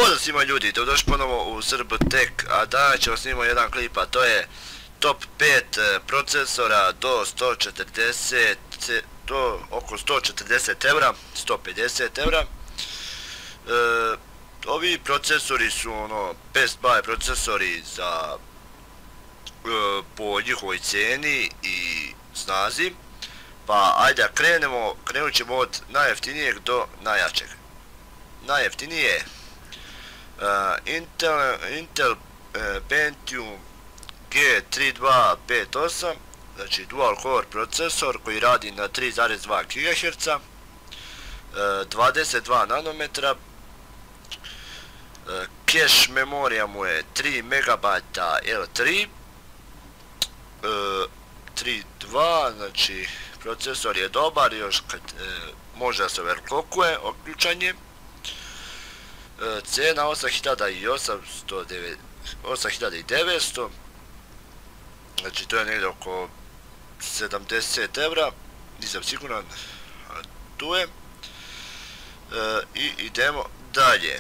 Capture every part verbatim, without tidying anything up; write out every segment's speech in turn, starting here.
Pozdrav svima ljudi, dobrodošli ponovo u SrBTech, a danas ćemo snimati jedan klip, a to je top pet procesora do sto četrdeset, do oko sto četrdeset eura, sto pedeset eura. E, ovi procesori su ono best buy procesori za e, po njihovoj cijeni i snazi. Pa ajde da krenemo, krenut ćemo od najjeftinijeg do najjačeg. Najjeftinije Uh, Intel, Intel uh, Pentium G tri dva pet osam, znači dual core procesor koji radi na tri zarez dva gigaherca, uh, dvadeset dva nanometra, uh, cache memorija mu je tri megabajta L tri, uh, tri dva, znači procesor je dobar, još kad uh, može da se overclockuje uključanje. Cena osam hiljada devetsto, znači to je negdje oko sedamdeset eura, nisam siguran, tu je. I idemo dalje.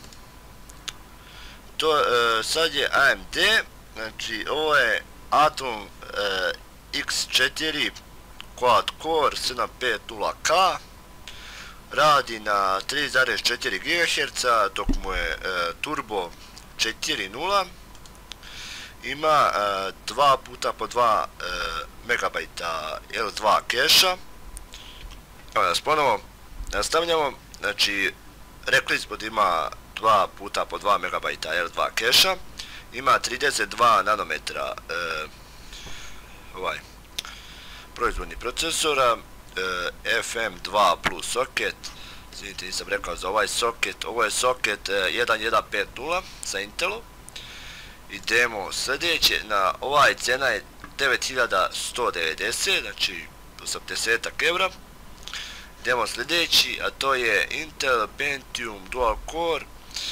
To sad je A M D, znači ovo je Atom X četiri Quad Core sedam pet nula K. Radi na tri zarez četiri gigaherca, dok mu je e, turbo četiri nula. Ima e, dva puta po dva e, megabajta L dva keša. Evo nas ponovo nastavljamo. Znači, rekli smo da ima dva puta po dva megabajta L dva keša. Ima trideset dva nanometra e, ovaj proizvodni procesora. F M dva plus soket, izvinite nisam rekao za ovaj soket, ovo je soket jedan jedan pet nula sa Intelom. Idemo sljedeće, na ovaj cena je devet hiljada sto devedeset, znači osamdeset eura. Idemo sljedeći, a to je Intel Pentium Dual Core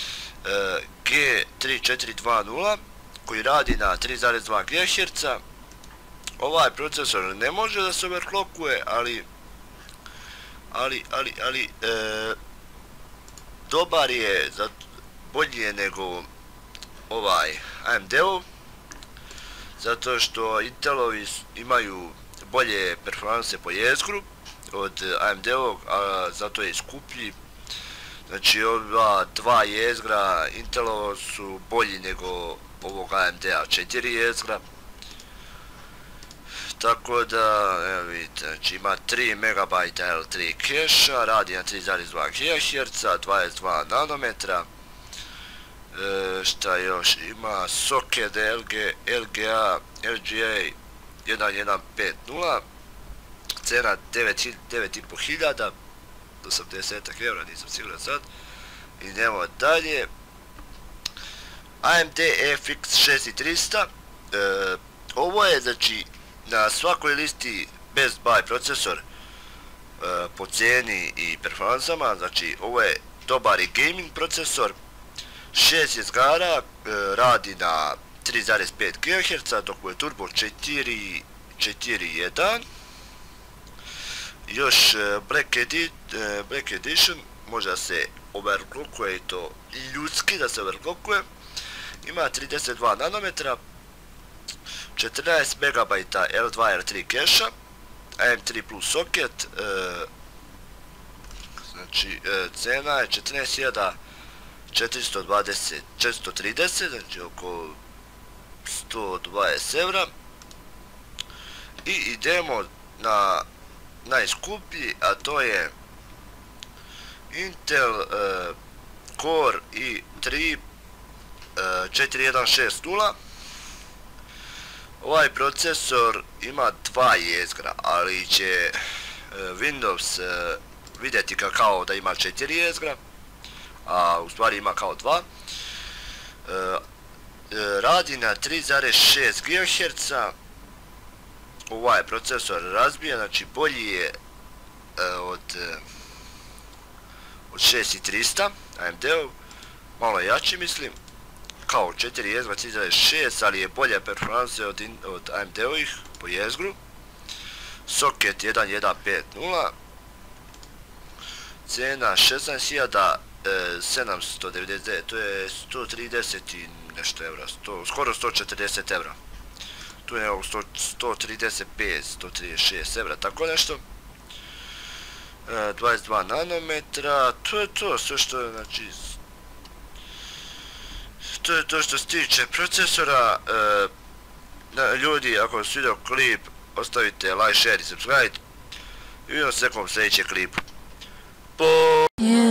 G tri četiri dva nula koji radi na tri zarez dva gigaherca. Ovaj procesor ne može da se overclockuje, ali ali, ali, ali e, dobar je, za, bolji je nego ovaj A M D-ov, zato što Intelovi imaju bolje performanse po jezgru od A M D-ovog, a zato je skuplji. Znači ova dva jezgra Intelovo su bolji nego ovog A M D-a četiri jezgra. Tako da, evo vidite, znači ima tri megabajta L tri keša, radi na tri zarez dva gigaherca, dvadeset dva nanometra. E, šta još, ima soket L G, L G A, L G A jedan jedan pet nula, cena devet i po hiljada, osamdeset eura, nisam siguran sad. Idemo dalje. A M D F X šest i trista, e, ovo je znači na svakoj listi best buy procesor e, po cijeni i performansama, znači ovo je dobar i gaming procesor, šest jezgara, e, radi na tri zarez pet gigaherca, dok mu je turbo četiri četiri jedan. Još e, Black, Edi, e, Black Edition, može da se overclockuje i to ljudski da se overclockuje. Ima trideset dva nanometra, četrnaest megabajta L dva L tri keša, A M tri plus soket, e, znači e, cena je četrnaest hiljada četiristo trideset, znači oko sto dvadeset eura. I idemo na najskuplji, a to je Intel e, Core i tri četiri jedan šest nula. Ovaj procesor ima dva jezgra, ali će Windows vidjeti kao da ima četiri jezgra, a u stvari ima kao dva. Radi na tri zarez šest gigaherca. Ovaj procesor razbija, znači bolji je od od šest i trista A M D-ov, malo jači mislim, kao četiri jezgra tri zarez šest, ali je bolje performanse od, od A M D-ovih po jezgru. Soket jedan jedan pet nula, cena šesnaest hiljada sedamsto devedeset devet, to je sto trideset i nešto evra, skoro sto četrdeset evra. Tu je sto trideset pet, sto trideset šest evra, tako nešto. dvadeset dva nanometra, to je to, sve što, znači, to je to što se tiče procesora. Ljudi, ako vas vidio klip, ostavite like, share i subscribe i vidimo se nekom sljedećem klipu. Po...